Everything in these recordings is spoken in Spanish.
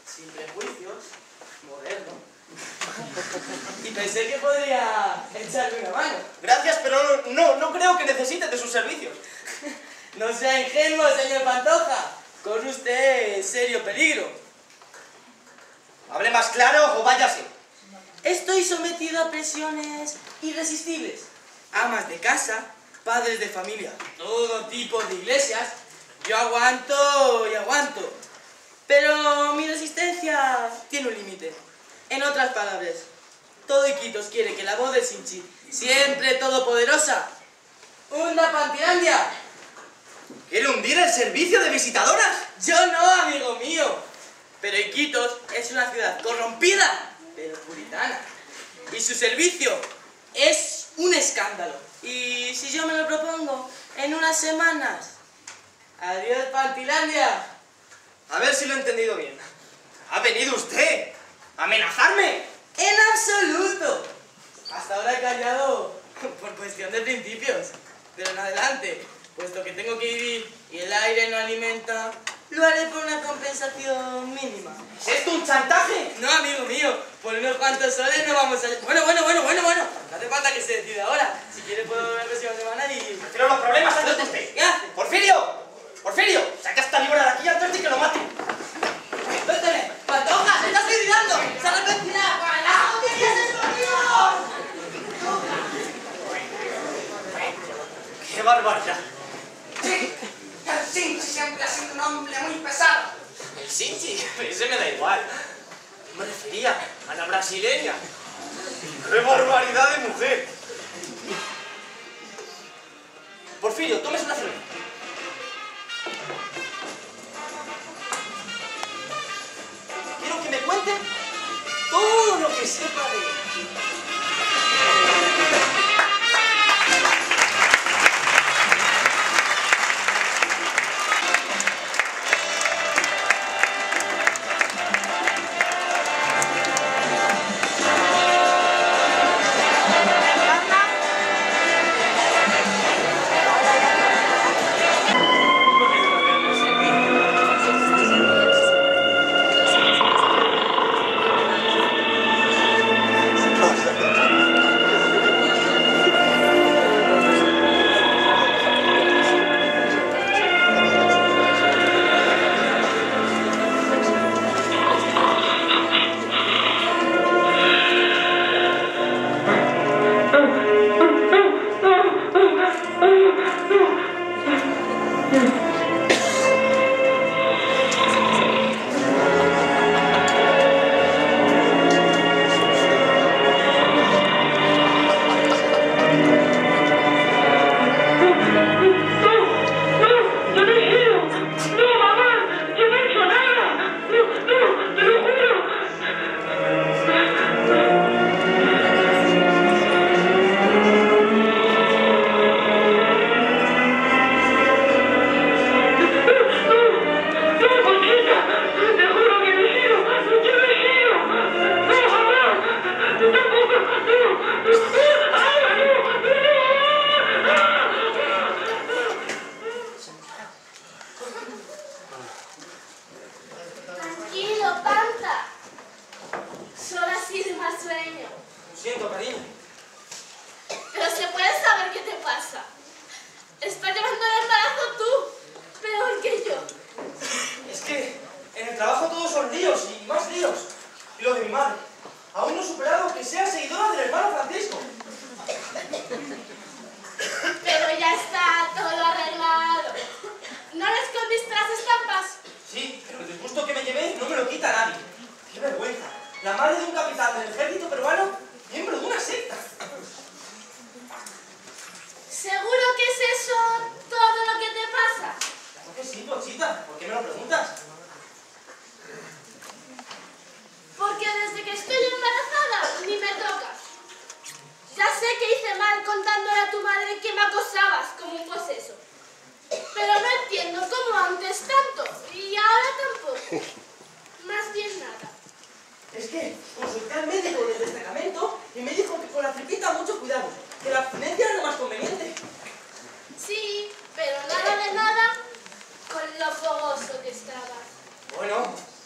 sin prejuicios, moderno. Y pensé que podría echarme una mano. Gracias, pero no creo que necesite de sus servicios. No sea ingenuo, señor Pantoja. Corre usted en serio peligro. Hable más claro o váyase. Estoy sometido a presiones irresistibles. Amas de casa, padres de familia, todo tipo de iglesias. Yo aguanto y aguanto. Pero mi resistencia tiene un límite. En otras palabras, todo Iquitos quiere que la voz de Sinchi, siempre todopoderosa, hunda Pantilandia. ¿Quiere hundir el servicio de visitadoras? Yo no, amigo mío. Pero Iquitos es una ciudad corrompida, pero puritana. Y su servicio es un escándalo. Y si yo me lo propongo, en unas semanas. Adiós, Pantilandia. A ver si lo he entendido bien. ¿Ha venido usted a amenazarme? En absoluto. Hasta ahora he callado por cuestión de principios. Pero en adelante, puesto que tengo que vivir y el aire no alimenta, lo haré por una compensación mínima. ¿Es esto un chantaje? No, amigo mío, por unos cuantos soles no vamos a... Bueno. No hace falta que se decida ahora. Si quiere puedo volver la próxima semana y... Pero los problemas antes de usted. ¿Qué hace? ¡Porfirio! ¡Saca esta víbora de aquí antes de que lo mate! ¡Vete! ¡Pantoja! ¡Se está suicidando! ¡Se arrepentirá! ¡No querías escondidos! ¡Qué barbaridad! Sí, el Sinchi siempre ha sido un hombre muy pesado. El Sinchi, ese me da igual. Me refería a la brasileña. ¡Qué barbaridad de mujer! Porfirio, tómese una cerveza. Quiero que me cuente todo lo que sepa de él.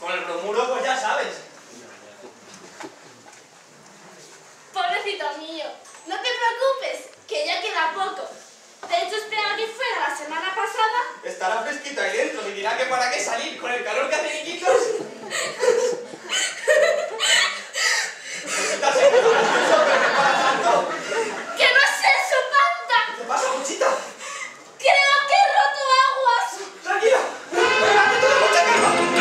Con el bromuro, pues ya sabes. Pobrecito mío, no te preocupes, que ya queda poco. De hecho, esperaba que fuera la semana pasada. Estará fresquito ahí dentro y dirá que para qué salir con el calor que hace Iquitos. ¿Estás seguro de que eso te para tanto? ¡Que no es eso, Panda! ¿Qué te pasa, Conchita? ¡Creo que he roto aguas! ¡Tranquila! ¡Venga, no te da mucha calma!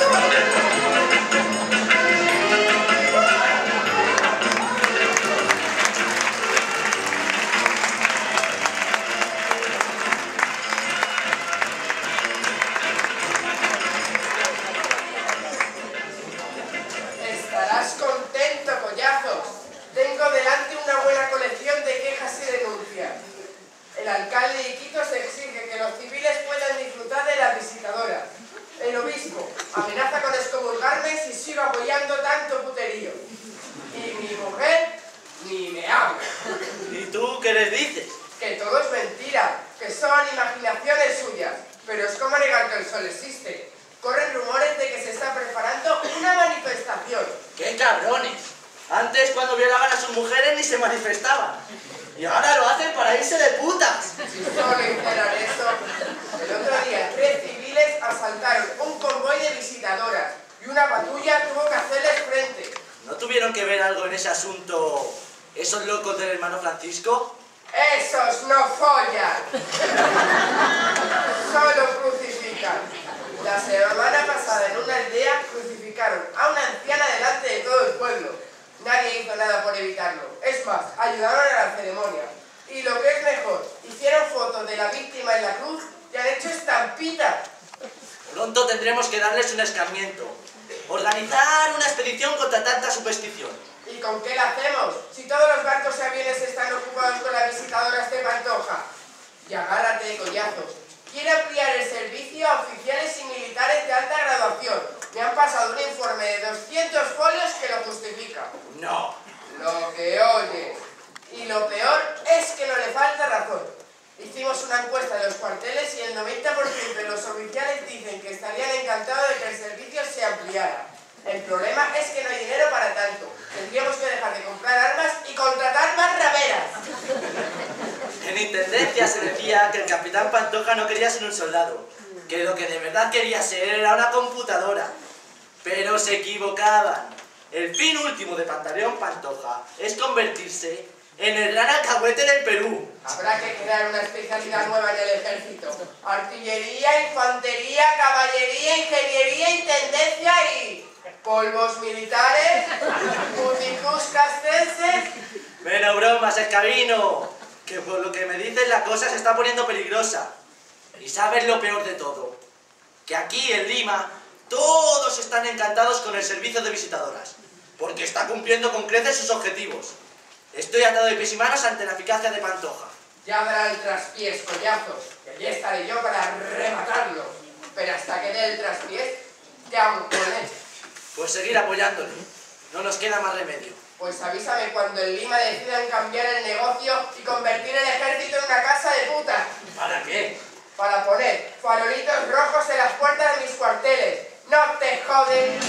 Estarás contento, collazos. Tengo delante una buena colección de quejas y denuncias. El alcalde de Iquitos exige que los civiles puedan disfrutar de las visitadoras. El obispo amenaza con excomulgarme si sigo apoyando tanto puterío. Y mi mujer ni me habla. ¿Y tú qué les dices? Que todo es mentira, que son imaginaciones suyas. Pero es como negar que el sol existe. Corren rumores de que se está preparando una manifestación. ¡Qué cabrones! Antes, cuando violaban a sus mujeres, ni se manifestaban. Y ahora lo hacen para irse de putas. Si solo hicieran eso. El otro día, 3 civiles asaltaron un convoy de visitadoras y una patrulla tuvo que hacerles frente. ¿No tuvieron que ver algo en ese asunto esos locos del hermano Francisco? ¡Esos no follan! Solo crucifican. La semana pasada en una aldea crucificaron a una anciana delante de todo el pueblo. Nadie hizo nada por evitarlo. Es más, ayudaron a la ceremonia. Y lo que es mejor, hicieron fotos de la víctima en la cruz y han hecho estampitas. Pronto tendremos que darles un escarmiento. Organizar una expedición contra tanta superstición. ¿Y con qué la hacemos? Si todos los barcos y aviones están ocupados con las visitadoras de Pantoja. Y agárrate, collazos. Quiere ampliar el servicio a oficiales y militares de alta graduación. Me han pasado un informe de 200 folios que lo justifica. No. Lo que oye. Y lo peor es que no le falta razón. Hicimos una encuesta de los cuarteles y el 90% de los oficiales dicen que estarían encantados de que el servicio se ampliara. El problema es que no hay dinero para tanto. Tendríamos que dejar de comprar armas y contratar más rameras. En Intendencia se decía que el capitán Pantoja no quería ser un soldado, que lo que de verdad quería ser era una computadora. Pero se equivocaban. El fin último de Pantaleón Pantoja es convertirse en el gran alcahuete del Perú. Habrá que crear una especialidad nueva en el ejército. Artillería, infantería, caballería, ingeniería, intendencia y... polvos militares, puticus castrenses... Menos bromas, escabino, que por lo que me dices la cosa se está poniendo peligrosa. Y sabes lo peor de todo, que aquí en Lima todos están encantados con el servicio de visitadoras, porque está cumpliendo con creces sus objetivos. Estoy atado de pies y manos ante la eficacia de Pantoja. Ya dará el traspiés, collazos, que allí estaré yo para rematarlo. Pero hasta que dé el traspiés, ya aún con él. Pues seguir apoyándole, no nos queda más remedio. Pues avísame cuando en Lima decidan cambiar el negocio y convertir el ejército en una casa de putas. ¿Para qué? Para poner farolitos rojos en las puertas de mis cuarteles. ¡No te joden!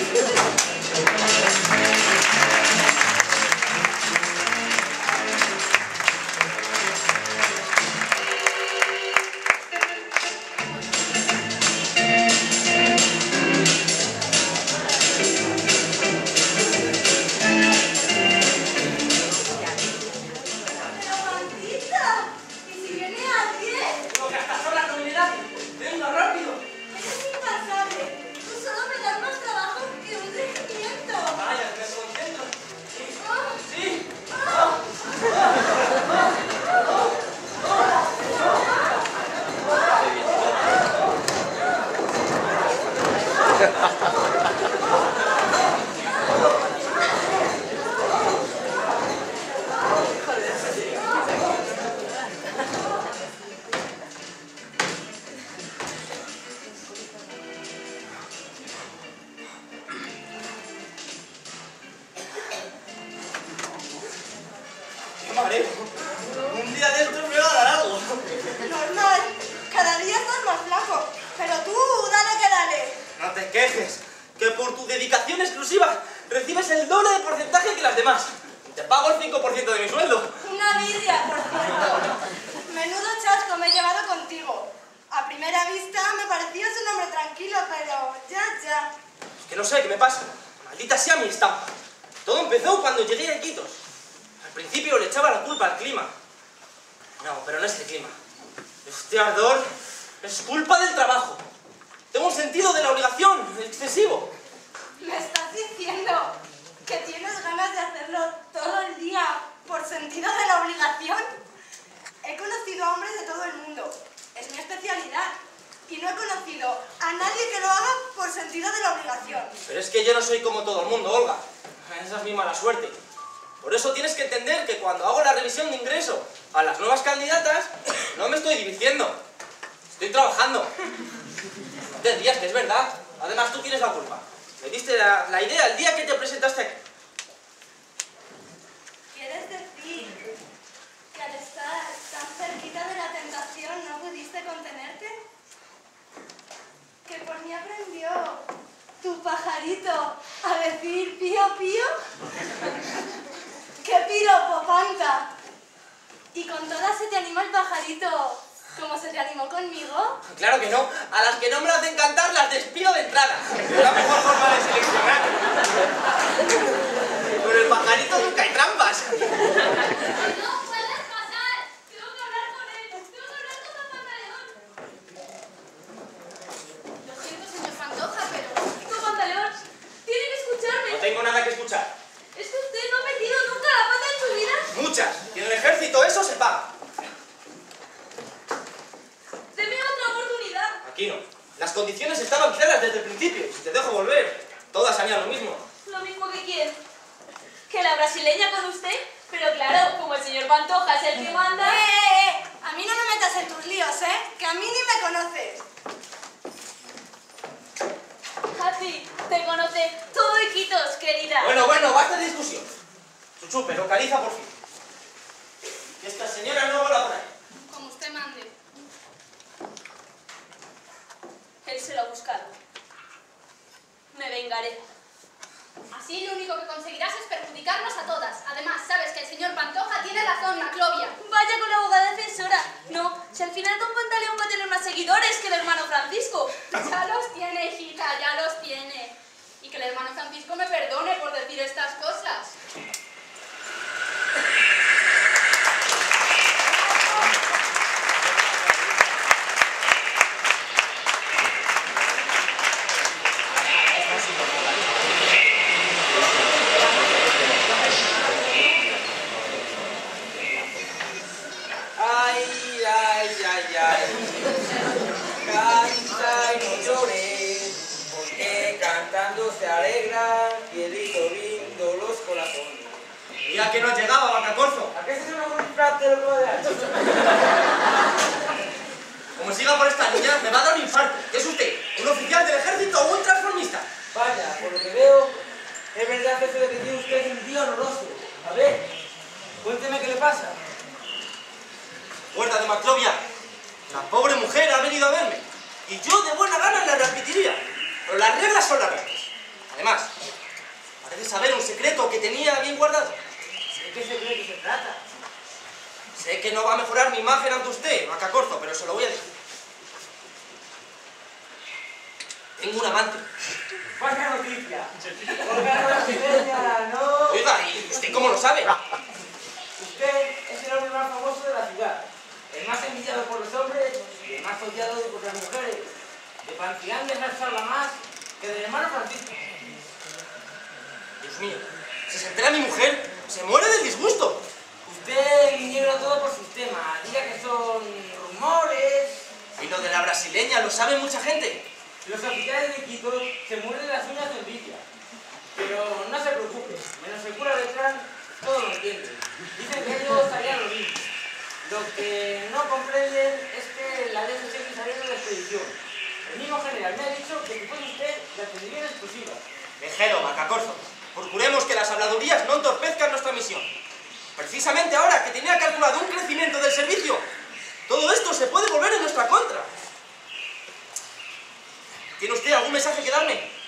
Un día de estos me va a dar algo. Normal, cada día estás más flaco, pero tú dale que dale. No te quejes, que pero por tu dedicación exclusiva recibes el doble de porcentaje que las demás. Te pago el 5% de mi sueldo. Una birria, por cierto. Menudo chasco me he llevado contigo. A primera vista me parecías un hombre tranquilo, pero ya. Es que no sé qué me pasa. Maldita sea mi estampa. Todo empezó cuando llegué a Iquitos. Al principio le echaba la culpa al clima. No, pero no es el clima. Este ardor es culpa del trabajo. Tengo un sentido de la obligación excesivo. ¿Me estás diciendo que tienes ganas de hacerlo todo el día por sentido de la obligación? He conocido a hombres de todo el mundo. Es mi especialidad. Y no he conocido a nadie que lo haga por sentido de la obligación. Pero es que yo no soy como todo el mundo, Olga. Esa es mi mala suerte. Por eso tienes que entender que cuando hago la revisión de ingreso a las nuevas candidatas, no me estoy divirtiendo. Estoy trabajando. No te rías, que es verdad. Además, tú tienes la culpa. Me diste la idea el día que te presentaste aquí. ¿Quieres decir que al estar tan cerquita de la tentación no pudiste contenerte? ¿Que por mí aprendió tu pajarito a decir pío pío? ¡Qué piropo, Panta! ¿Y con todas se te anima el pajarito como se te animó conmigo? Claro que no. A las que no me las hacen cantar las despido de entrada. Es la mejor forma de seleccionar. Con el pajarito nunca hay trampas. ¡No puedes pasar! Tengo que hablar con él. Tengo que hablar con Don Pantaleón. Lo siento, señor Pantoja, pero... Don Pantaleón, tiene que escucharme. No tengo nada que escuchar. ¿Es que usted no ha metido nunca la pata en su vida? Muchas. Y en el ejército eso se paga. Deme otra oportunidad. Aquí no. Las condiciones estaban claras desde el principio. Si te dejo volver, todas harían lo mismo. Lo mismo que quién. Que la brasileña con usted. Pero claro, como el señor Pantoja es el que manda... A mí no me metas en tus líos, ¿eh? Que a mí ni me conoces. A ti te conoce todo Iquitos, querida. Bueno, basta de discusión. Chuchupe, localiza por fin. Que esta señora no vuelva por ahí. Como usted mande. Él se lo ha buscado. Me vengaré. Así lo único que conseguirás es perjudicarnos a todas. Además, sabes que el señor Pantoja tiene razón, Maclovia. Vaya con la abogada defensora. No, si al final Don Pantaleón va a tener más seguidores que el hermano Francisco. Ya los tiene, hijita, ya los tiene. Y que el hermano Francisco me perdone por decir estas cosas. Canta y no llores, porque cantando se alegra y el lindo los corazones. Ya que no llegaba, Vacacorzo. ¿A qué se llama un frate de lo de antes? Como siga por esta niña, me va a dar un infarto. ¿Qué es usted? ¿Un oficial del ejército o un transformista? Vaya, por lo que veo, es verdad eso de que tiene usted un día horroroso. A ver, cuénteme qué le pasa. Guarda de Maclovia. La pobre mujer ha venido a verme. Y yo de buena gana la repetiría. Pero las reglas son las reglas. Además, parece saber un secreto que tenía bien guardado. ¿De qué secreto se trata? Sé que no va a mejorar mi imagen ante usted, Vacacorzo, pero se lo voy a decir. Tengo un amante. Vaya noticia. Olga brasileña, ¿no? Oiga, ¿y usted cómo lo sabe? Usted es el hombre más famoso de la ciudad. El más envidiado por los hombres y el más odiado por las mujeres. De Pantián de se habla más que del hermano Francisco. Dios mío, si se entera mi mujer, se muere del disgusto. Usted niega todo por sistema. Diga que son rumores. Y lo de la brasileña lo sabe mucha gente. Los oficiales de Quito se mueren las uñas de envidia. Pero no se preocupe, menos el cura del clan todo lo entiende. Dicen que ellos harían lo mismo. Lo que no comprenden es que la ley se sigue saliendo de la expedición. El mismo general me ha dicho que si fuese usted, la tendría en exclusiva. Vejero, Vacacorzo, procuremos que las habladurías no entorpezcan nuestra misión. Precisamente ahora que tenía calculado un crecimiento del servicio, todo esto se puede volver en nuestra contra. ¿Tiene usted algún mensaje que darme?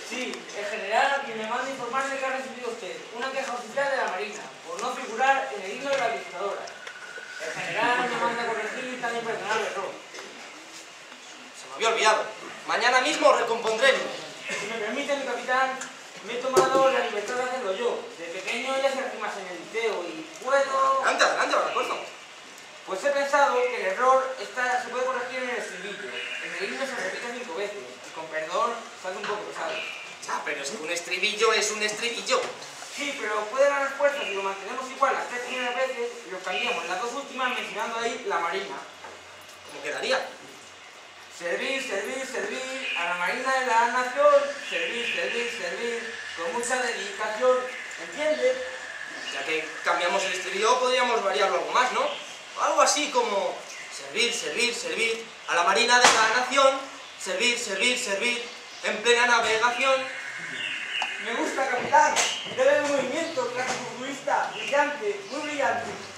Sí, el general a quien le manda informarle que ha recibido usted una queja oficial de la Marina por no figurar en el himno de la visitadora. El general me manda a corregir tan impersonal error. Se me había olvidado. Mañana mismo recompondré el himno. Si me permite, mi capitán, me he tomado la libertad de hacerlo yo. De pequeño ya se rimas en el liceo y puedo... Adelante, adelante, lo recuerdo. Pues he pensado que el error se puede corregir en el estribillo. En el himno se repite 5 veces y con perdón sale un poco pesado. Ya, pero es que un estribillo es un estribillo. Sí, pero puede ganar fuerza si lo mantenemos igual las 3 primeras veces y lo cambiamos las 2 últimas mencionando ahí la Marina. ¿Cómo quedaría? Servir, servir, servir a la Marina de la Nación. Servir, servir, servir con mucha dedicación. ¿Entiendes? Ya que cambiamos el estribillo, podríamos variarlo algo más, ¿no? Algo así como servir, servir, servir a la Marina de la Nación. Servir, servir, servir en plena navegación. Me gusta, capitán. Debe de movimiento, clase futbolista, brillante, muy brillante.